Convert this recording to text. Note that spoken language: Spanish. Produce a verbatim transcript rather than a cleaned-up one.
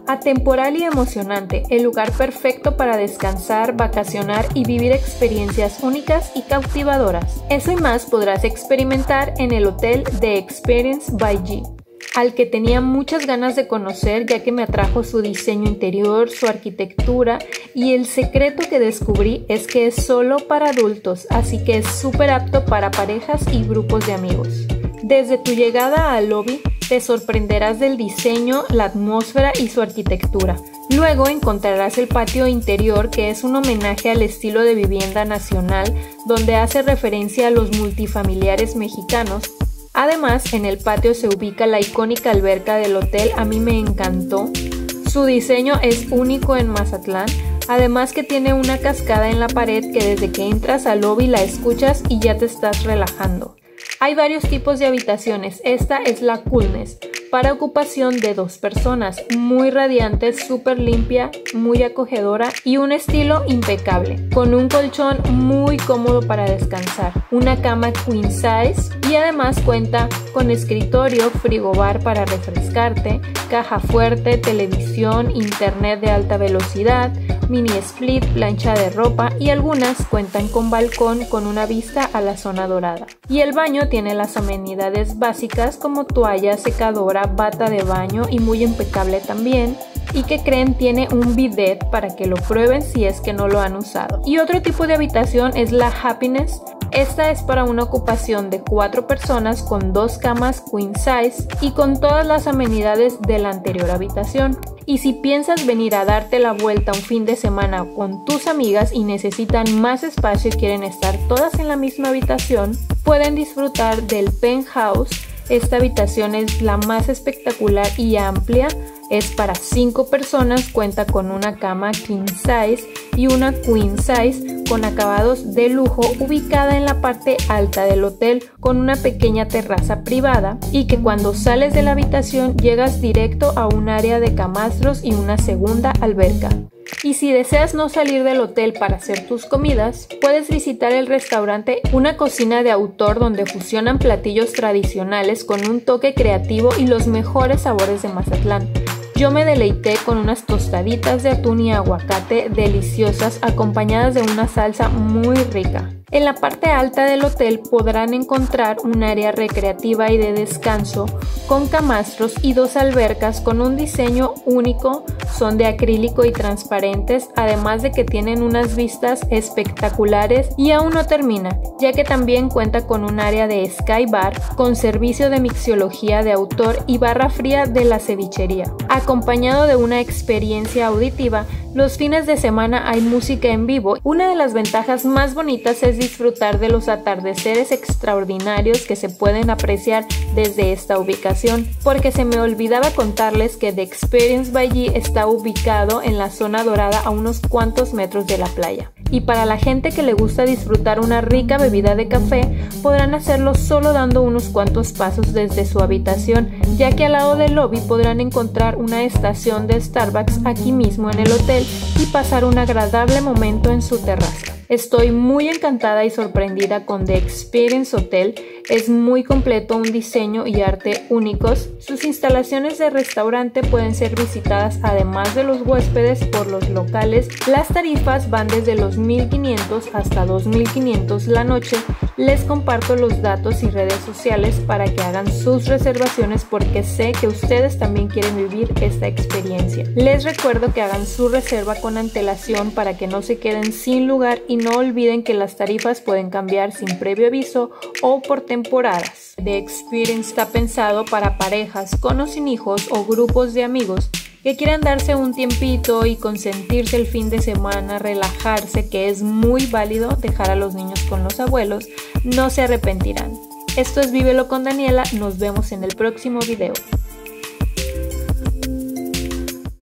Atemporal y emocionante, el lugar perfecto para descansar, vacacionar y vivir experiencias únicas y cautivadoras. Eso y más podrás experimentar en el hotel The Experience by G, al que tenía muchas ganas de conocer ya que me atrajo su diseño interior, su arquitectura, y el secreto que descubrí es que es solo para adultos, así que es súper apto para parejas y grupos de amigos. Desde tu llegada al lobby te sorprenderás del diseño, la atmósfera y su arquitectura. Luego encontrarás el patio interior, que es un homenaje al estilo de vivienda nacional, donde hace referencia a los multifamiliares mexicanos. Además, en el patio se ubica la icónica alberca del hotel. A mí me encantó. Su diseño es único en Mazatlán, además que tiene una cascada en la pared que desde que entras al lobby la escuchas y ya te estás relajando. Hay varios tipos de habitaciones. Esta es la Coolness, para ocupación de dos personas, muy radiante, súper limpia, muy acogedora y un estilo impecable, con un colchón muy cómodo para descansar, una cama queen size y además cuenta con escritorio, frigobar para refrescarte, caja fuerte, televisión, internet de alta velocidad, mini split, plancha de ropa y algunas cuentan con balcón con una vista a la zona dorada. Y el baño tiene las amenidades básicas como toalla, secadora, bata de baño y muy impecable también. Y que creen, tiene un bidet para que lo prueben si es que no lo han usado. Y otro tipo de habitación es la Happiness. Esta es para una ocupación de cuatro personas con dos camas queen size y con todas las amenidades de la anterior habitación. Y si piensas venir a darte la vuelta un fin de semana con tus amigas y necesitan más espacio y quieren estar todas en la misma habitación, pueden disfrutar del penthouse. Esta habitación es la más espectacular y amplia, es para cinco personas, cuenta con una cama king size y una queen size con acabados de lujo, ubicada en la parte alta del hotel con una pequeña terraza privada, y que cuando sales de la habitación llegas directo a un área de camastros y una segunda alberca. Y si deseas no salir del hotel para hacer tus comidas, puedes visitar el restaurante Una Cocina de Autor, donde fusionan platillos tradicionales con un toque creativo y los mejores sabores de Mazatlán. Yo me deleité con unas tostaditas de atún y aguacate deliciosas acompañadas de una salsa muy rica. En la parte alta del hotel podrán encontrar un área recreativa y de descanso con camastros y dos albercas con un diseño único, son de acrílico y transparentes, además de que tienen unas vistas espectaculares. Y aún no termina, ya que también cuenta con un área de Sky Bar con servicio de mixología de autor y barra fría de la cevichería, acompañado de una experiencia auditiva. Los fines de semana hay música en vivo. Una de las ventajas más bonitas es disfrutar de los atardeceres extraordinarios que se pueden apreciar desde esta ubicación, porque se me olvidaba contarles que The Experience by G está ubicado en la zona dorada a unos cuantos metros de la playa. Y para la gente que le gusta disfrutar una rica bebida de café, podrán hacerlo solo dando unos cuantos pasos desde su habitación, ya que al lado del lobby podrán encontrar una estación de Starbucks aquí mismo en el hotel y pasar un agradable momento en su terraza. Estoy muy encantada y sorprendida con The Experience Hotel. Es muy completo, un diseño y arte únicos. Sus instalaciones de restaurante pueden ser visitadas además de los huéspedes por los locales. Las tarifas van desde los mil quinientos hasta dos mil quinientos la noche. Les comparto los datos y redes sociales para que hagan sus reservaciones, porque sé que ustedes también quieren vivir esta experiencia. Les recuerdo que hagan su reserva con antelación para que no se queden sin lugar, y no olviden que las tarifas pueden cambiar sin previo aviso o por temporadas. The Experience está pensado para parejas con o sin hijos o grupos de amigos que quieran darse un tiempito y consentirse el fin de semana, relajarse, que es muy válido dejar a los niños con los abuelos, no se arrepentirán. Esto es Vívelo con Daniela, nos vemos en el próximo video.